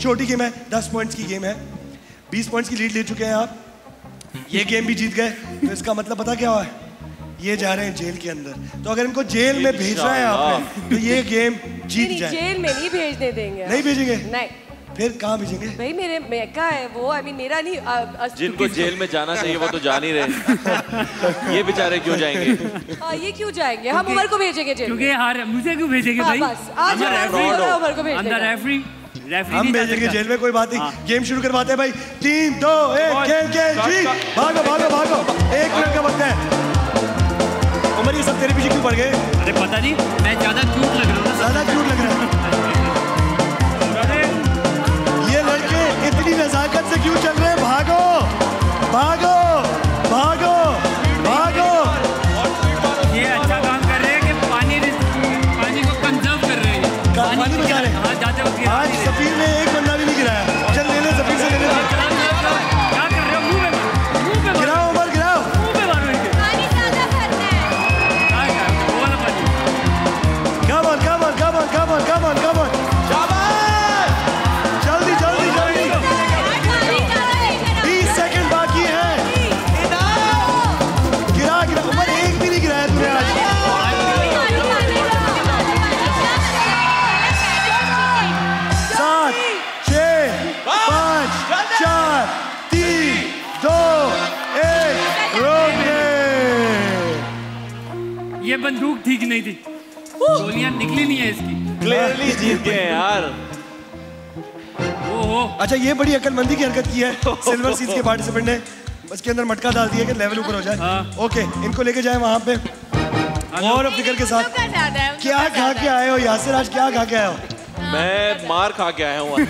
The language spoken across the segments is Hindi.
छोटी गेम है, 10 पॉइंट्स की गेम है। 20 पॉइंट्स की लीड ले चुके हैं आप, ये गेम भी जीत गए, तो इसका मतलब पता क्या हुआ है? ये जा रहे हैं जेल के अंदर। तो अगर इनको जेल में भेजना है आपने, तो ये गेम जीत जाए। जेल में नहीं भेजने देंगे। नहीं भेजेंगे? नहीं। फिर कहाँ भेजेंगे? भाई मेरे का है वो, मेरा नहीं। जिनको जेल में जाना चाहिए वो तो जा नहीं रहे। ये बेचारे क्यों जाएंगे? ये क्यों जाएंगे? हम उमर को भेजेंगे जेल। क्योंकि हार मुझे क्यों भेजेंगे भाई? बस आज उमर को भेजेंगे। रेफरी हम भेजेंगे जेल में, कोई बात नहीं। गेम शुरू करवाते हैं भाई। 3 2 1 गेम जी। भागो भागो भागो, 1 मिनट का वक्त है। उमर ये सब तेरे पीछे क्यों पड़ गए? अरे पता नहीं, मैं ज्यादा क्यूट लग रहा हूँ। ज्यादा क्यूट लग रहा है। ये लड़के इतनी नजाकत से क्यों चल रहे हैं? भागो भागो भागो भागो। ये अच्छा काम कर रहे हैं कि पानी को कंजर्व कर रहे हैं। पानी बचा रहे हैं। जाते वक्त आज सफीर ने एक बंदा भी नहीं गिराया। चल ले ले सफीर से, ले ले। क्या कर रहे हो? मुंह पे गिराओ उमर, गिराओ। मुंह पे मारो इनके। पानी ज्यादा भरना है। वो वाला पानी। Come on, come on, come on, come on, come on, come on. जल्दी जल्दी जल्दी। 20 सेकंड बाकी है। गिरा गिरा। उमर एक भी नहीं गिराया तूने आज। 7 6 5 4 3 2 1 रोक दे। ये बंदूक ठीक नहीं थी, गोलियां निकली नहीं है इसकी। क्लियरली जीत गए यार। ओहो। अच्छा, ये बड़ी अक्लमंदी की हरकत की है सिल्वर सीज के पार्टिसिपेंट ने। उसके अंदर मटका डाल दिया कि लेवल ऊपर हो जाए। ओके, इनको लेके जाए वहां पे और फिक्र के साथ। क्या खा के आए हो यासिर? आज क्या खा के आए हो? मैं मार खा के आया हूँ।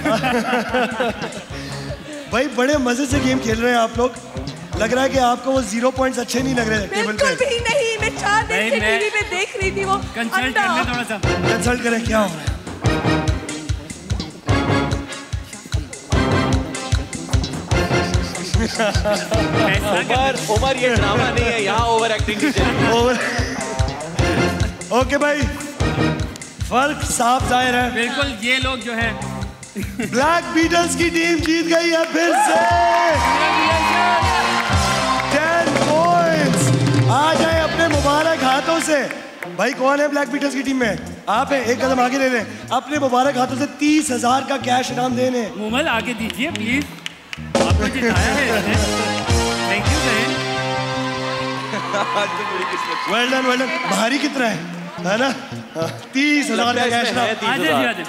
भाई बड़े मजे से गेम खेल रहे हैं आप लोग। लग रहा है कि आपको वो 0 पॉइंट्स अच्छे नहीं लग रहे टेबल पे। बिल्कुल भी नहीं। मैं 4 दिन से टीवी पे देख रही थी वो। कंसल्ट कर ले थोड़ा सा। कंसल्ट करें क्या हो रहा है। उमर ये ड्रामा नहीं है, यहाँ ओवर एक्टिंग की ओवर। ओके भाई, फर्क साफ जाहिर है। बिल्कुल, ये लोग जो है ब्लैक बीटल्स की टीम जीत गई है फिर से। 10 पॉइंट्स आ जाए अपने मुबारक हाथों से। भाई कौन है ब्लैक बीटल्स की टीम में? आप हैं, एक कदम आगे ले लें। अपने मुबारक हाथों से 30,000 का कैश इनाम देने। मुमल आगे दीजिए प्लीज, आपको जिताया है। थैंक यू बहन। Well done well done. भारी कितना है ना? 30,000 का कैश इनाम।